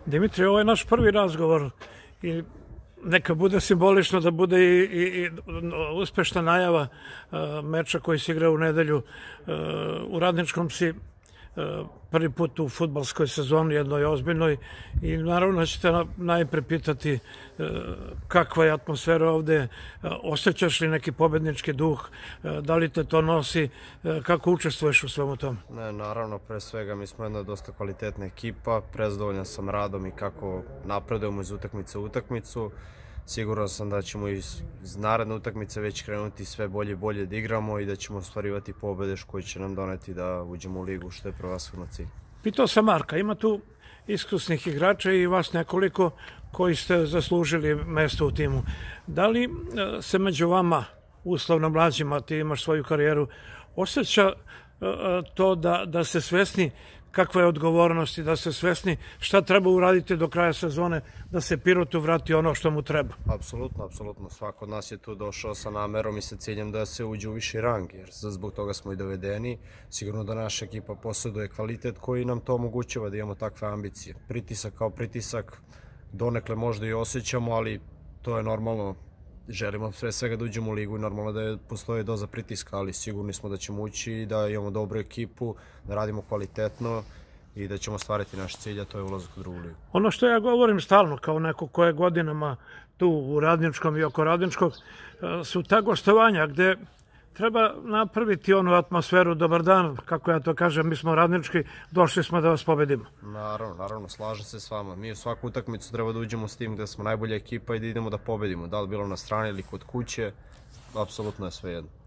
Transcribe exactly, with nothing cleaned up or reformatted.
Dimitri, ovo je naš prvi razgovor i neka bude simbolično da bude i, i, i uspešna najava uh, meča koji se igra u nedelju. Uh, u Radničkom si uh, prvi put u fudbalskoj sezoni, jednoj ozbiljnoj, i naravno ćete najpre pitati uh, kakva je atmosfera ovde, uh, osjećaš li neki pobednički duh, uh, da li te to nosi, uh, kako učestvuješ u svemu tom? Ne, naravno, pre svega mi smo jedna dosta kvalitetna ekipa, prezadovoljan sam radom i kako napredujemo iz utakmice u utakmicu. Siguran sam da ćemo iz naredne utakmice već krenuti sve bolje i bolje da igramo i da ćemo ostvarivati pobede koji će nam doneti da uđemo u ligu, što je prvenstveno cilj. Pitao sam Marka, ima tu iskusnih igrača i vas nekoliko koji ste zaslužili mesto u timu. Da li se među vama, uslovno mlađima, ti imaš svoju karijeru, osjeća to da, da se svesni kakva je odgovornost i da se svesni šta treba uraditi do kraja sezone da se Pirotu vrati ono što mu treba? Apsolutno, apsolutno. Svako od nas je tu došao sa namerom i sa ciljem da se uđe u viši rang, jer zbog toga smo i dovedeni. Sigurno da naša ekipa posjeduje kvalitet koji nam to omogućava da imamo takve ambicije. Pritisak kao pritisak donekle možda i osjećamo, ali to je normalno. Želimo sve svega da uđemo u ligu i normalno da je, postoji doza pritiska, ali sigurni smo da ćemo ući i da imamo dobru ekipu, da radimo kvalitetno i da ćemo stvariti naš cilj, a to je ulazak u drugu ligu. Ono što ja govorim stalno kao neko ko je godinama tu u Radničkom i oko Radničkog su ta gostovanja gde treba napraviti onu atmosferu, dobar dan, kako ja to kažem, mi smo Radnički, došli smo da vas pobedimo. Naravno, naravno, slažem se s vama. Mi u svaku utakmicu treba da uđemo s tim gde smo najbolja ekipa i da idemo da pobedimo. Da li bilo na strani ili kod kuće, apsolutno je svejedno.